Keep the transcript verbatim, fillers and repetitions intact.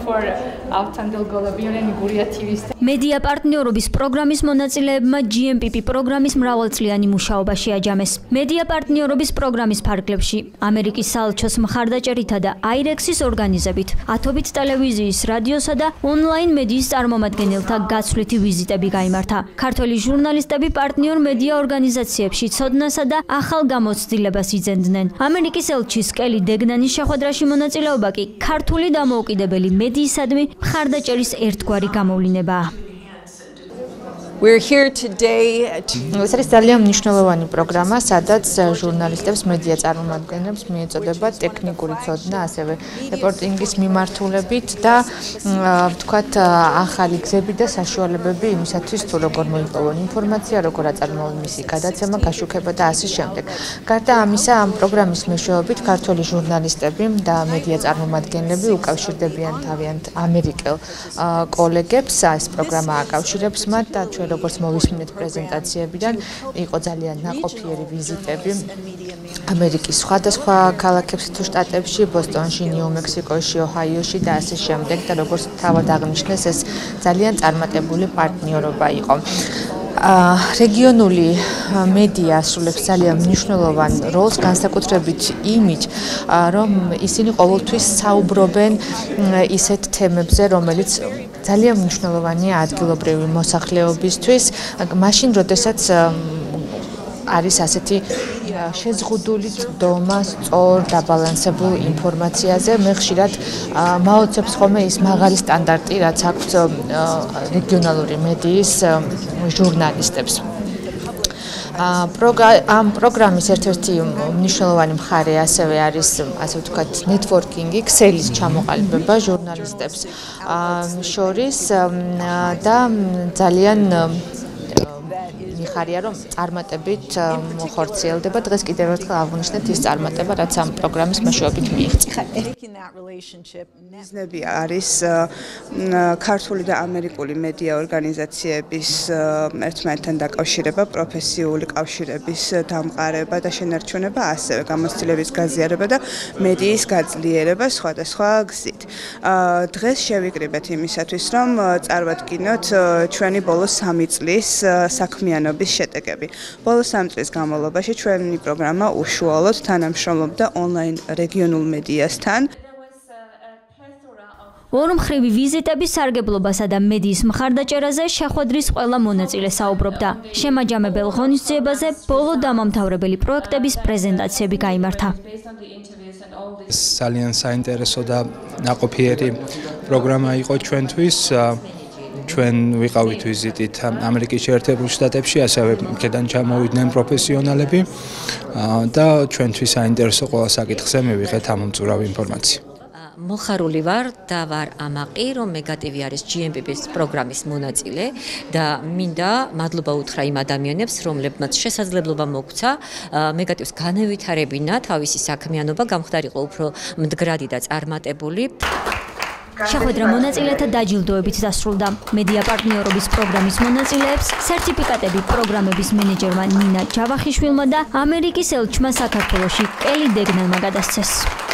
მედია პარტნიორობის პროგრამის მონაწილეებმა ჯიემპიპი პროგრამის მრავალწლიანი მუშაობა შეაჯამეს. მედია პარტნიორობის პროგრამის ფარგლებში ამერიკის საელჩოს მხარდაჭერითა და აირექსის ორგანიზებით, ათობით ტელევიზიის, რადიოსა და ონლაინ მედიის წარმომადგენელთა გაცვლითი ვიზიტები გაიმართა. ქართველი ჟურნალისტები პარტნიორ მედია ორგანიზაციებში ცოდნასა და ახალ გამოცდილებას იძენდნენ. ამერიკის ელჩის კელი დეგნანის შეხვედრაში მონაწილეობა კი ქართული დამოუკიდებელი მედიისადმი მხარდაჭერის ერთგვარი გამოვლინებაა. We're here today to... ეს არის ძალიან მნიშვნელოვანი პროგრამა, სადაც ჟურნალისტებს, მედია წარმომადგენლებს მიეწოდება ტექნიკური ცოდნა, ასევე რეპორტინგის მიმართულებით და ვთქვათ, ახალი გზები და საშუალებები იმისათვის, თუ როგორ მოიპოვონ ინფორმაცია, როგორ აწარმოონ მისი გადაცემა, გაშუქება და ასე შემდეგ. გარდა ამისა, ამ პროგრამის მეშვეობით ქართველი ჟურნალისტები და მედია წარმომადგენლები უკავშირდებიან თავიანთ ამერიკელ კოლეგებს, ეს პროგრამა აკავშირებს მათ და ჩვენ როგორც მოვისმინეთ პრეზენტაციებიდან, იყო ძალიან ნაყოფიერი ვიზიტები ამერიკის სხვადასხვა ქალაქებში თუ შტატებში, ბოსტონში, ნიუ-მექსიკოში, ოჰაიოში და ასე შემდეგ და როგორც თავად აღნიშნეს, ეს ძალიან წარმატებული პარტნიორობა იყო. რეგიონული მედია ასრულებს ძალიან მნიშვნელოვან როლს, განსაკუთრებით იმით, რომ ისინი ყოველთვის საუბრობენ ისეთ თემებზე, რომელიც ძალიან მნიშვნელოვანია ადგილობრივი მოსახლეობისთვის, მაშინ, როდესაც არის ასეთი შეზღუდული წვდომა სწორ დაბალანსებულ ინფორმაციაზე, მე ხშირად მაოცებს ხოლმე ის მაღალი სტანდარტი, რაც აქვს რეგიონალური მედიის ჟურნალისტებს. ამ პროგრამის ერთ-ერთი მნიშვნელოვანი მხარე ასევე არის, ასე ვთქვათ, ნეტვორკინგი, ქსელის ჩამოყალიბება ჟურნალისტებს შორის და ძალიან მიხარია, რომ წარმატებით ხორციელდება. დღეს კიდევ ერთხელ აღვნიშნეთ ის წარმატება, რაც ამ პროგრამის მეშვეობით მიიღწია. მიზნები არის ქართული და ამერიკული მედია ორგანიზაციების ერთმანეთთან დაკავშირება, პროფესიული კავშირების დამყარება და შენარჩუნება, ასევე გამოცდილების გაზიარება და მედიის გაძლიერება სხვადასხვა გზით. დღეს შევიკრიბეთ იმისათვის, რომ წარვადგინოთ ჩვენი ბოლო სამი წლის საქმიანობის შედეგები. ბოლო სამი წლის განმავლობაში ჩვენი პროგრამა უშუალოდ თანამშრომლობდა ონლაინ რეგიონულ მედიასთან. ორმხრივი ვიზიტების სარგებლობასა და მედიის მხარდაჭერაზე შეხვედრის ყველა მონაწილე საუბრობდა. შემაჯამებელ ღონისძიებაზე ბოლო დამამთავრებელი პროექტების პრეზენტაციები გაიმართა. ძალიან საინტერესო და ნაყოფიერი პროგრამა იყო ჩვენთვის. ჩვენ ვიყავით ვიზიტით ამერიკის შეერთებულ შტატებში, ასევე იქედან ჩამოვიდნენ პროფესიონალები და ჩვენთვის საინტერესო ყველა საკითხზე მივიღეთ ამომწურავი ინფორმაცია. მოხარული ვარ და ვარ ამაყი, რომ მეგატივი არის ჯიემპიპის პროგრამის მონაწილე და მინდა მადლობა უთხრა იმ ადამიანებს, რომლებმაც შესაძლებლობა მოგცა მეგატივს განევითარებინა თავისი საქმიანობა, გამხდარიყო უფრო მდგრადი და წარმატებული. შეხვედრა მონაწილეთა დაჯილდოებით დასრულდა. მედია პარტნიორობის პროგრამის მონაწილეებს სერტიფიკატები პროგრამების მენეჯერმა ნინა ჯავახიშვილმა და ამერიკის ელჩმა საქართველოში კელი დეგნანმა გადასცეს.